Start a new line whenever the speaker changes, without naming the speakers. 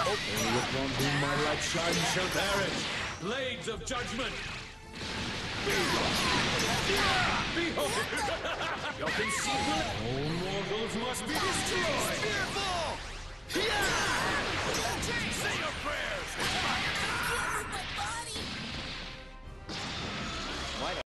Only upon whom my light shines shall perish. Blades of judgment. Behold! Your conceit will... All mortals must be destroyed!